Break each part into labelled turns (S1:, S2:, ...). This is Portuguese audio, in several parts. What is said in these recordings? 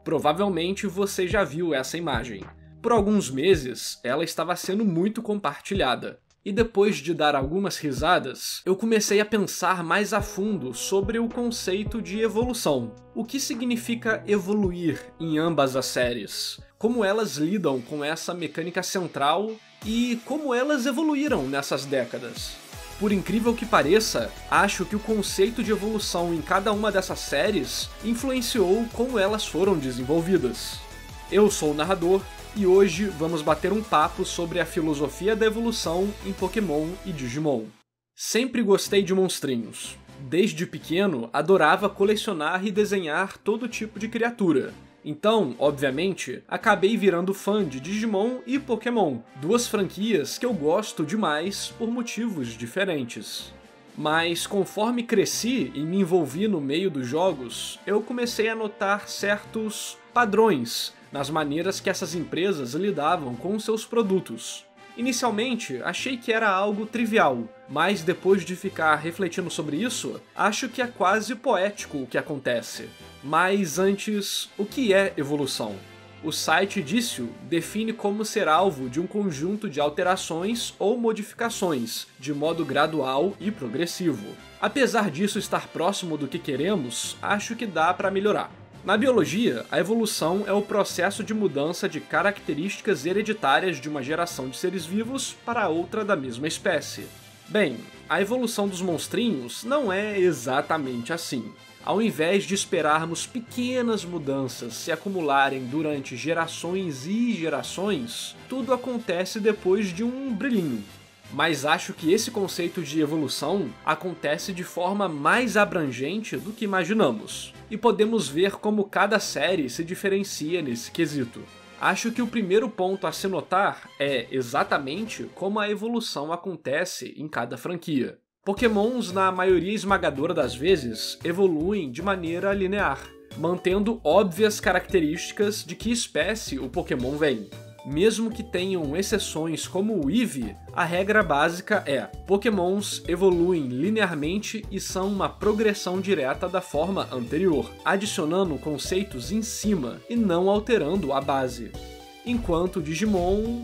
S1: Provavelmente você já viu essa imagem. Por alguns meses, ela estava sendo muito compartilhada. E depois de dar algumas risadas, eu comecei a pensar mais a fundo sobre o conceito de evolução. O que significa evoluir em ambas as séries? Como elas lidam com essa mecânica central e como elas evoluíram nessas décadas? Por incrível que pareça, acho que o conceito de evolução em cada uma dessas séries influenciou como elas foram desenvolvidas. Eu sou o narrador, e hoje vamos bater um papo sobre a filosofia da evolução em Pokémon e Digimon. Sempre gostei de monstrinhos. Desde pequeno, adorava colecionar e desenhar todo tipo de criatura. Então, obviamente, acabei virando fã de Digimon e Pokémon, duas franquias que eu gosto demais por motivos diferentes. Mas conforme cresci e me envolvi no meio dos jogos, eu comecei a notar certos padrões nas maneiras que essas empresas lidavam com seus produtos. Inicialmente, achei que era algo trivial, mas depois de ficar refletindo sobre isso, acho que é quase poético o que acontece. Mas antes, o que é evolução? O site Dício define como ser alvo de um conjunto de alterações ou modificações, de modo gradual e progressivo. Apesar disso estar próximo do que queremos, acho que dá para melhorar. Na biologia, a evolução é o processo de mudança de características hereditárias de uma geração de seres vivos para outra da mesma espécie. Bem, a evolução dos monstrinhos não é exatamente assim. Ao invés de esperarmos pequenas mudanças se acumularem durante gerações e gerações, tudo acontece depois de um brilhinho. Mas acho que esse conceito de evolução acontece de forma mais abrangente do que imaginamos, e podemos ver como cada série se diferencia nesse quesito. Acho que o primeiro ponto a se notar é exatamente como a evolução acontece em cada franquia. Pokémons, na maioria esmagadora das vezes, evoluem de maneira linear, mantendo óbvias características de que espécie o Pokémon vem. Mesmo que tenham exceções como o Eevee, a regra básica é: Pokémons evoluem linearmente e são uma progressão direta da forma anterior, adicionando conceitos em cima e não alterando a base. Enquanto Digimon...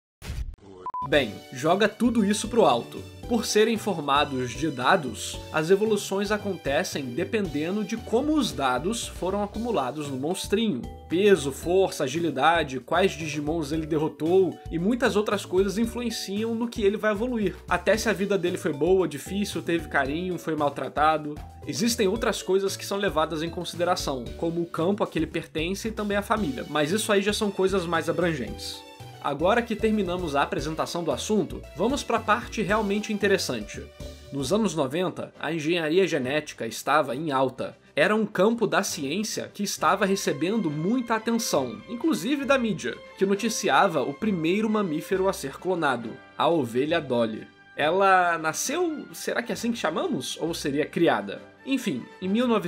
S1: Bem, joga tudo isso pro alto. Por serem formados de dados, as evoluções acontecem dependendo de como os dados foram acumulados no monstrinho. Peso, força, agilidade, quais Digimons ele derrotou e muitas outras coisas influenciam no que ele vai evoluir. Até se a vida dele foi boa, difícil, teve carinho, foi maltratado. Existem outras coisas que são levadas em consideração, como o campo a que ele pertence e também a família, mas isso aí já são coisas mais abrangentes. Agora que terminamos a apresentação do assunto, vamos para a parte realmente interessante. Nos anos 90, a engenharia genética estava em alta. Era um campo da ciência que estava recebendo muita atenção, inclusive da mídia, que noticiava o primeiro mamífero a ser clonado, a ovelha Dolly. Ela nasceu, será que é assim que chamamos? Ou seria criada? Enfim, em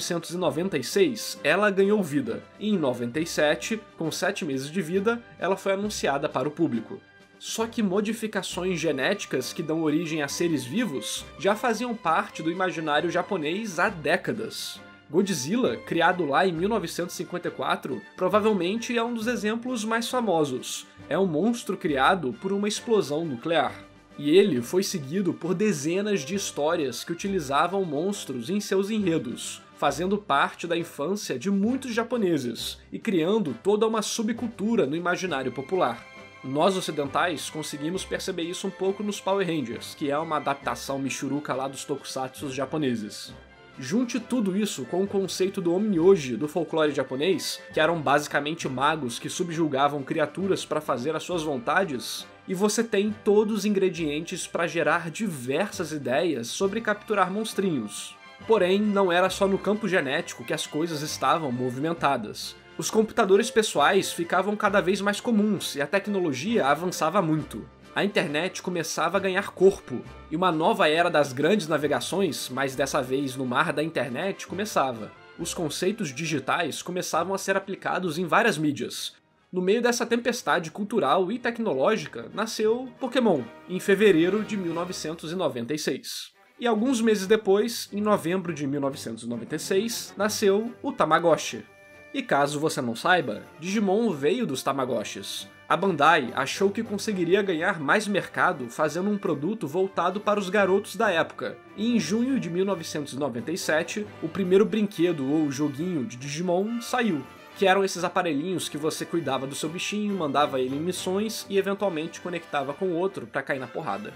S1: 1996, ela ganhou vida, e em 97, com 7 meses de vida, ela foi anunciada para o público. Só que modificações genéticas que dão origem a seres vivos já faziam parte do imaginário japonês há décadas. Godzilla, criado lá em 1954, provavelmente é um dos exemplos mais famosos. É um monstro criado por uma explosão nuclear. E ele foi seguido por dezenas de histórias que utilizavam monstros em seus enredos, fazendo parte da infância de muitos japoneses e criando toda uma subcultura no imaginário popular. Nós ocidentais conseguimos perceber isso um pouco nos Power Rangers, que é uma adaptação michuruca lá dos tokusatsus japoneses. Junte tudo isso com o conceito do Onmyoji do folclore japonês, que eram basicamente magos que subjugavam criaturas para fazer as suas vontades, e você tem todos os ingredientes para gerar diversas ideias sobre capturar monstrinhos. Porém, não era só no campo genético que as coisas estavam movimentadas. Os computadores pessoais ficavam cada vez mais comuns e a tecnologia avançava muito. A internet começava a ganhar corpo, e uma nova era das grandes navegações, mas dessa vez no mar da internet, começava. Os conceitos digitais começavam a ser aplicados em várias mídias. No meio dessa tempestade cultural e tecnológica, nasceu Pokémon, em fevereiro de 1996. E alguns meses depois, em novembro de 1996, nasceu o Tamagotchi. E caso você não saiba, Digimon veio dos Tamagotchis. A Bandai achou que conseguiria ganhar mais mercado fazendo um produto voltado para os garotos da época, e em junho de 1997, o primeiro brinquedo ou joguinho de Digimon saiu, que eram esses aparelhinhos que você cuidava do seu bichinho, mandava ele em missões e eventualmente conectava com outro pra cair na porrada.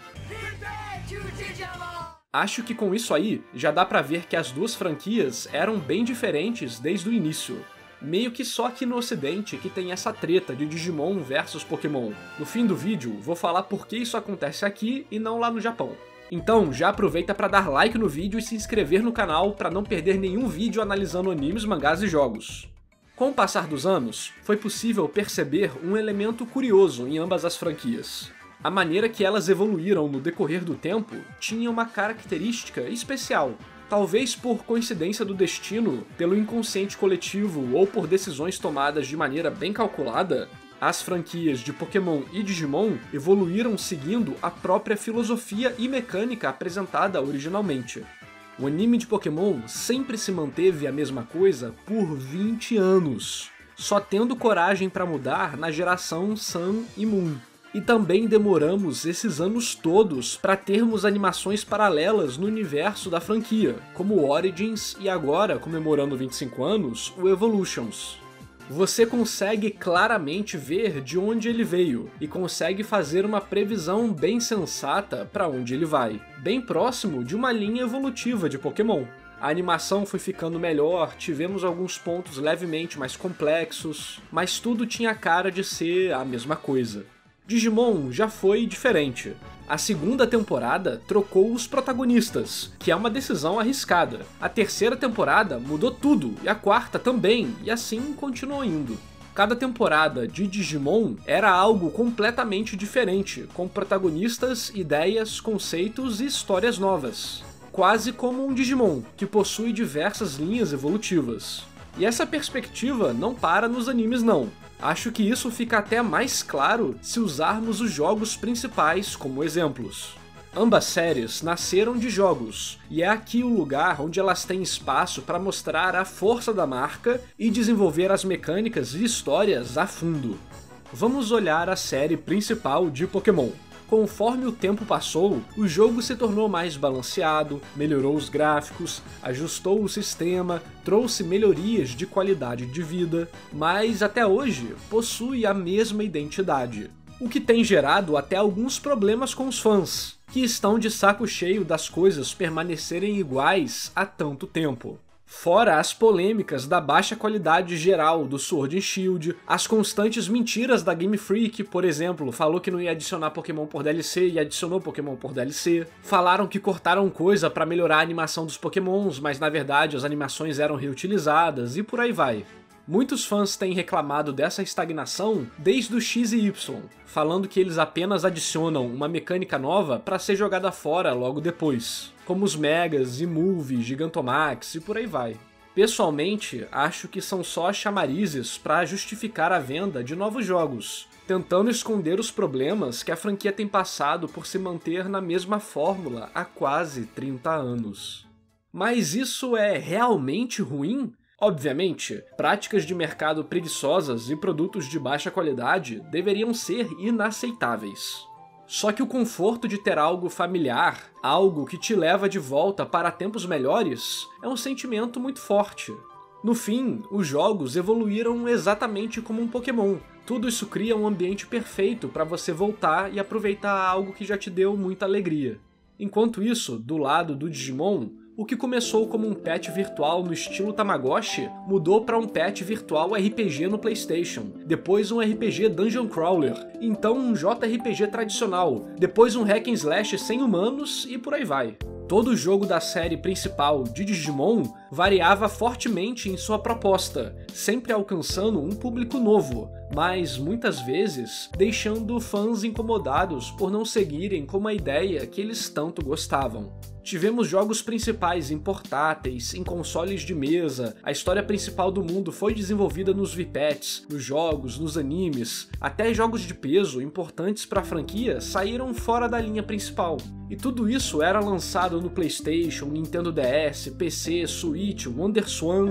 S1: Acho que com isso aí, já dá pra ver que as duas franquias eram bem diferentes desde o início. Meio que só aqui no ocidente que tem essa treta de Digimon versus Pokémon. No fim do vídeo, vou falar por que isso acontece aqui e não lá no Japão. Então, já aproveita pra dar like no vídeo e se inscrever no canal pra não perder nenhum vídeo analisando animes, mangás e jogos. Com o passar dos anos, foi possível perceber um elemento curioso em ambas as franquias. A maneira que elas evoluíram no decorrer do tempo tinha uma característica especial. Talvez por coincidência do destino, pelo inconsciente coletivo ou por decisões tomadas de maneira bem calculada, as franquias de Pokémon e Digimon evoluíram seguindo a própria filosofia e mecânica apresentada originalmente. O anime de Pokémon sempre se manteve a mesma coisa por 20 anos, só tendo coragem para mudar na geração Sun e Moon. E também demoramos esses anos todos para termos animações paralelas no universo da franquia, como o Origins e agora, comemorando 25 anos, o Evolutions. Você consegue claramente ver de onde ele veio e consegue fazer uma previsão bem sensata para onde ele vai, bem próximo de uma linha evolutiva de Pokémon. A animação foi ficando melhor, tivemos alguns pontos levemente mais complexos, mas tudo tinha a cara de ser a mesma coisa. Digimon já foi diferente. A segunda temporada trocou os protagonistas, que é uma decisão arriscada. A terceira temporada mudou tudo, e a quarta também, e assim continuou indo. Cada temporada de Digimon era algo completamente diferente, com protagonistas, ideias, conceitos e histórias novas. Quase como um Digimon, que possui diversas linhas evolutivas. E essa perspectiva não para nos animes não. Acho que isso fica até mais claro se usarmos os jogos principais como exemplos. Ambas séries nasceram de jogos, e é aqui o lugar onde elas têm espaço para mostrar a força da marca e desenvolver as mecânicas e histórias a fundo. Vamos olhar a série principal de Pokémon. Conforme o tempo passou, o jogo se tornou mais balanceado, melhorou os gráficos, ajustou o sistema, trouxe melhorias de qualidade de vida, mas até hoje possui a mesma identidade. O que tem gerado até alguns problemas com os fãs, que estão de saco cheio das coisas permanecerem iguais há tanto tempo. Fora as polêmicas da baixa qualidade geral do Sword and Shield, as constantes mentiras da Game Freak, por exemplo, falou que não ia adicionar Pokémon por DLC e adicionou Pokémon por DLC. Falaram que cortaram coisa pra melhorar a animação dos Pokémons, mas na verdade as animações eram reutilizadas e por aí vai. Muitos fãs têm reclamado dessa estagnação desde o X e Y, falando que eles apenas adicionam uma mecânica nova para ser jogada fora logo depois, como os Megas, Emovie, Gigantamax e por aí vai. Pessoalmente, acho que são só chamarizes para justificar a venda de novos jogos, tentando esconder os problemas que a franquia tem passado por se manter na mesma fórmula há quase 30 anos. Mas isso é realmente ruim? Obviamente, práticas de mercado preguiçosas e produtos de baixa qualidade deveriam ser inaceitáveis. Só que o conforto de ter algo familiar, algo que te leva de volta para tempos melhores, é um sentimento muito forte. No fim, os jogos evoluíram exatamente como um Pokémon. Tudo isso cria um ambiente perfeito para você voltar e aproveitar algo que já te deu muita alegria. Enquanto isso, do lado do Digimon, o que começou como um pet virtual no estilo Tamagotchi mudou para um pet virtual RPG no PlayStation, depois um RPG Dungeon Crawler, então um JRPG tradicional, depois um hack and slash sem humanos e por aí vai. Todo jogo da série principal de Digimon variava fortemente em sua proposta, sempre alcançando um público novo, mas muitas vezes deixando fãs incomodados por não seguirem com uma ideia que eles tanto gostavam. Tivemos jogos principais em portáteis, em consoles de mesa, a história principal do mundo foi desenvolvida nos VPATs, nos jogos, nos animes, até jogos de peso importantes para a franquia saíram fora da linha principal. E tudo isso era lançado no PlayStation, Nintendo DS, PC, Switch, WonderSwan.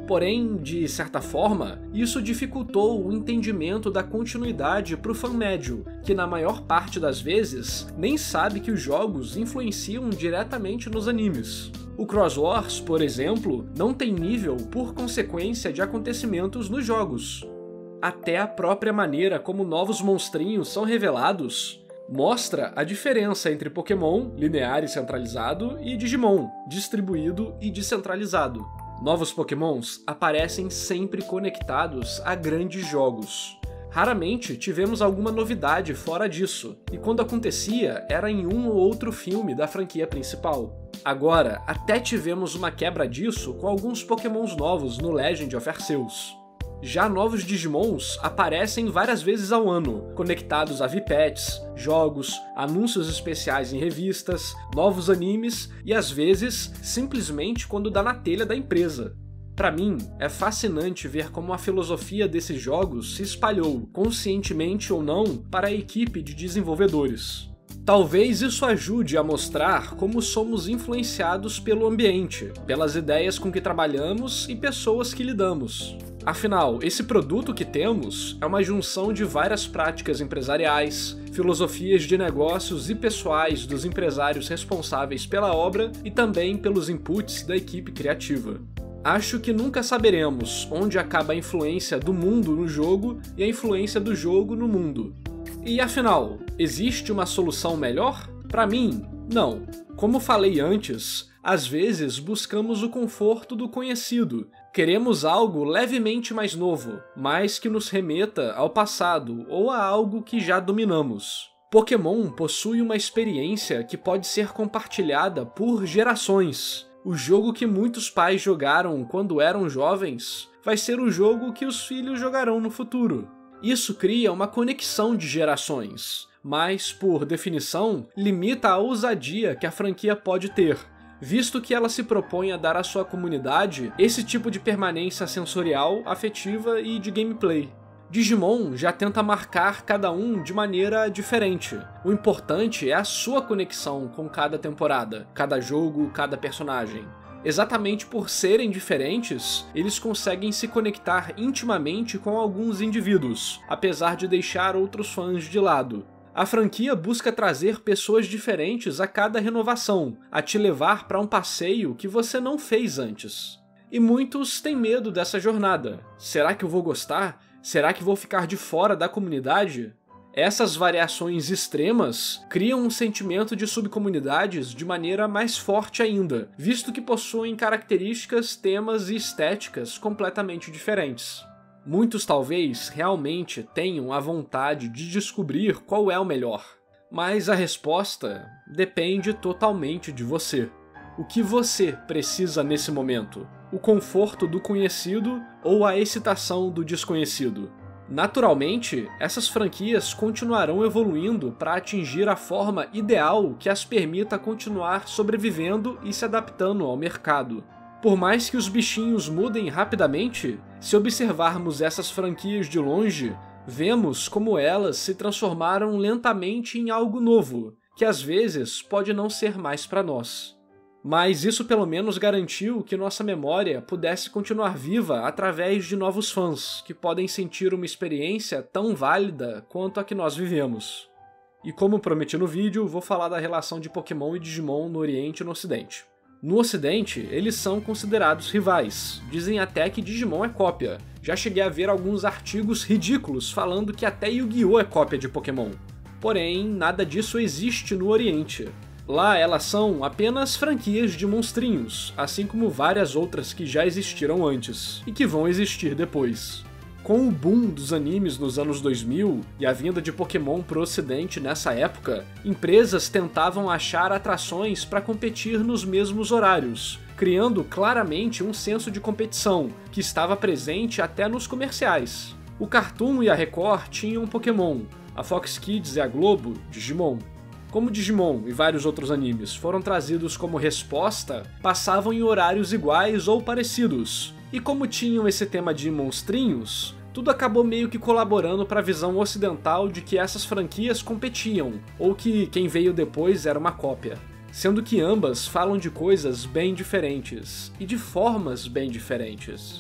S1: Porém, de certa forma, isso dificultou o entendimento da continuidade para o fã médio, que na maior parte das vezes nem sabe que os jogos influenciam diretamente nos animes. O Cross Wars, por exemplo, não tem nível por consequência de acontecimentos nos jogos. Até a própria maneira como novos monstrinhos são revelados mostra a diferença entre Pokémon, linear e centralizado, e Digimon, distribuído e descentralizado. Novos Pokémons aparecem sempre conectados a grandes jogos. Raramente tivemos alguma novidade fora disso, e quando acontecia era em um ou outro filme da franquia principal. Agora, até tivemos uma quebra disso com alguns Pokémons novos no Legend of Arceus. Já novos Digimons aparecem várias vezes ao ano, conectados a VPATs, jogos, anúncios especiais em revistas, novos animes e às vezes simplesmente quando dá na telha da empresa. Para mim, é fascinante ver como a filosofia desses jogos se espalhou, conscientemente ou não, para a equipe de desenvolvedores. Talvez isso ajude a mostrar como somos influenciados pelo ambiente, pelas ideias com que trabalhamos e pessoas que lidamos. Afinal, esse produto que temos é uma junção de várias práticas empresariais, filosofias de negócios e pessoais dos empresários responsáveis pela obra e também pelos inputs da equipe criativa. Acho que nunca saberemos onde acaba a influência do mundo no jogo e a influência do jogo no mundo. E afinal, existe uma solução melhor? Para mim, não. Como falei antes, às vezes buscamos o conforto do conhecido. Queremos algo levemente mais novo, mas que nos remeta ao passado ou a algo que já dominamos. Pokémon possui uma experiência que pode ser compartilhada por gerações. O jogo que muitos pais jogaram quando eram jovens vai ser o jogo que os filhos jogarão no futuro. Isso cria uma conexão de gerações, mas, por definição, limita a ousadia que a franquia pode ter, visto que ela se propõe a dar à sua comunidade esse tipo de permanência sensorial, afetiva e de gameplay. Digimon já tenta marcar cada um de maneira diferente. O importante é a sua conexão com cada temporada, cada jogo, cada personagem. Exatamente por serem diferentes, eles conseguem se conectar intimamente com alguns indivíduos, apesar de deixar outros fãs de lado. A franquia busca trazer pessoas diferentes a cada renovação, a te levar para um passeio que você não fez antes. E muitos têm medo dessa jornada. Será que eu vou gostar? Será que vou ficar de fora da comunidade? Essas variações extremas criam um sentimento de subcomunidades de maneira mais forte ainda, visto que possuem características, temas e estéticas completamente diferentes. Muitos talvez realmente tenham a vontade de descobrir qual é o melhor, mas a resposta depende totalmente de você. O que você precisa nesse momento? O conforto do conhecido ou a excitação do desconhecido? Naturalmente, essas franquias continuarão evoluindo para atingir a forma ideal que as permita continuar sobrevivendo e se adaptando ao mercado. Por mais que os bichinhos mudem rapidamente, se observarmos essas franquias de longe, vemos como elas se transformaram lentamente em algo novo, que às vezes pode não ser mais para nós. Mas isso pelo menos garantiu que nossa memória pudesse continuar viva através de novos fãs, que podem sentir uma experiência tão válida quanto a que nós vivemos. E como prometi no vídeo, vou falar da relação de Pokémon e Digimon no Oriente e no Ocidente. No Ocidente, eles são considerados rivais, dizem até que Digimon é cópia. Já cheguei a ver alguns artigos ridículos falando que até Yu-Gi-Oh! É cópia de Pokémon. Porém, nada disso existe no Oriente. Lá elas são apenas franquias de monstrinhos, assim como várias outras que já existiram antes, e que vão existir depois. Com o boom dos animes nos anos 2000 e a vinda de Pokémon pro ocidente nessa época, empresas tentavam achar atrações para competir nos mesmos horários, criando claramente um senso de competição, que estava presente até nos comerciais. O Cartoon e a Record tinham Pokémon, a Fox Kids e a Globo, Digimon. Como Digimon e vários outros animes foram trazidos como resposta, passavam em horários iguais ou parecidos. E como tinham esse tema de monstrinhos, tudo acabou meio que colaborando para a visão ocidental de que essas franquias competiam, ou que quem veio depois era uma cópia. Sendo que ambas falam de coisas bem diferentes, e de formas bem diferentes.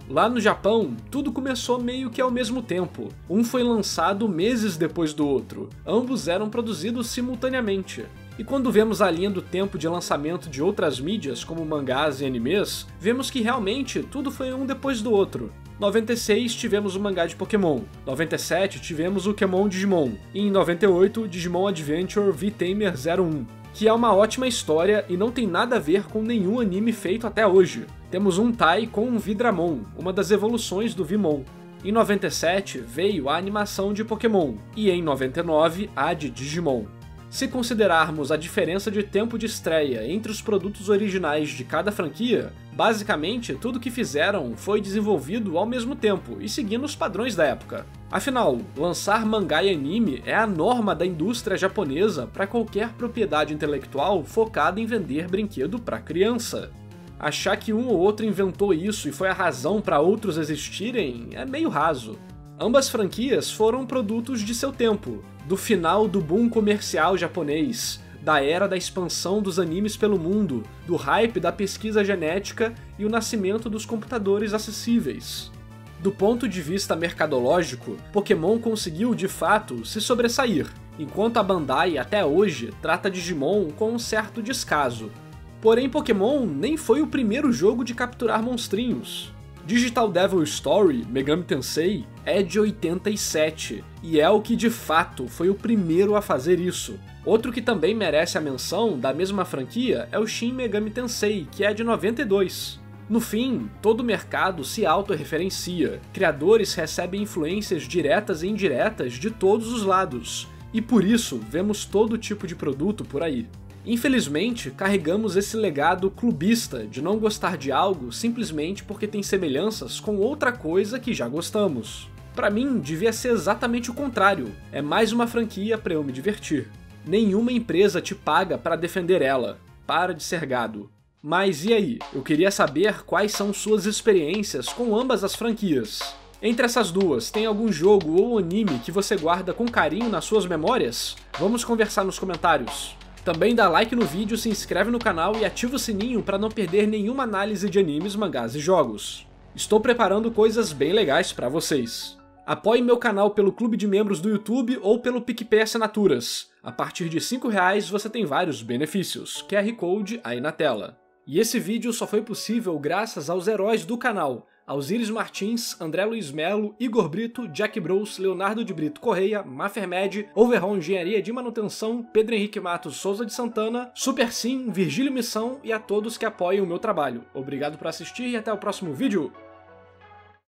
S1: Lá no Japão, tudo começou meio que ao mesmo tempo. Um foi lançado meses depois do outro. Ambos eram produzidos simultaneamente. E quando vemos a linha do tempo de lançamento de outras mídias, como mangás e animes, vemos que realmente tudo foi um depois do outro. 96 tivemos o mangá de Pokémon, 97 tivemos o Pokémon Digimon, e em 98 Digimon Adventure V-Tamer 01, que é uma ótima história e não tem nada a ver com nenhum anime feito até hoje. Temos um Tai com um Vidramon, uma das evoluções do Vimon. Em 97 veio a animação de Pokémon, e em 99 a de Digimon. Se considerarmos a diferença de tempo de estreia entre os produtos originais de cada franquia, basicamente tudo que fizeram foi desenvolvido ao mesmo tempo e seguindo os padrões da época. Afinal, lançar mangá e anime é a norma da indústria japonesa para qualquer propriedade intelectual focada em vender brinquedo para criança. Achar que um ou outro inventou isso e foi a razão para outros existirem é meio raso. Ambas franquias foram produtos de seu tempo, do final do boom comercial japonês, da era da expansão dos animes pelo mundo, do hype da pesquisa genética e o nascimento dos computadores acessíveis. Do ponto de vista mercadológico, Pokémon conseguiu de fato se sobressair, enquanto a Bandai até hoje trata Digimon com um certo descaso. Porém, Pokémon nem foi o primeiro jogo de capturar monstrinhos. Digital Devil Story, Megami Tensei, é de 87, e é o que de fato foi o primeiro a fazer isso. Outro que também merece a menção da mesma franquia é o Shin Megami Tensei, que é de 92. No fim, todo o mercado se autorreferencia, criadores recebem influências diretas e indiretas de todos os lados, e por isso vemos todo tipo de produto por aí. Infelizmente, carregamos esse legado clubista de não gostar de algo simplesmente porque tem semelhanças com outra coisa que já gostamos. Pra mim, devia ser exatamente o contrário, é mais uma franquia pra eu me divertir. Nenhuma empresa te paga pra defender ela, para de ser gado. Mas e aí? Eu queria saber quais são suas experiências com ambas as franquias. Entre essas duas, tem algum jogo ou anime que você guarda com carinho nas suas memórias? Vamos conversar nos comentários. Também dá like no vídeo, se inscreve no canal e ativa o sininho para não perder nenhuma análise de animes, mangás e jogos. Estou preparando coisas bem legais para vocês. Apoie meu canal pelo clube de membros do YouTube ou pelo PicPay Assinaturas. A partir de R$ 5 você tem vários benefícios, QR Code aí na tela. E esse vídeo só foi possível graças aos heróis do canal: Alzires Martins, André Luiz Melo, Igor Brito, Jack Bros, Leonardo de Brito Correia, Mafermed, Overhaul Engenharia de Manutenção, Pedro Henrique Matos Souza de Santana, Super Sim, Virgílio Missão e a todos que apoiam o meu trabalho. Obrigado por assistir e até o próximo vídeo!